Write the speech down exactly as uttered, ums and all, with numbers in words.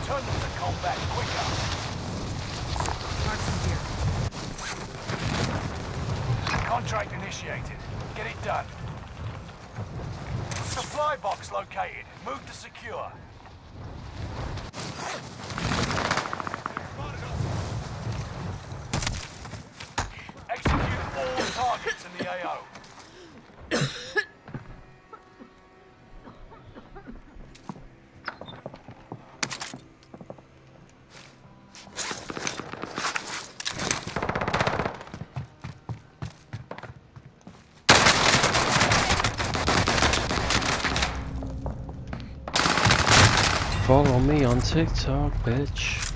Return them to combat quicker. Mark's here. Contract initiated. Get it done. Supply box located. Move to secure. Execute all targets in the A O. Follow me on TikTok, bitch.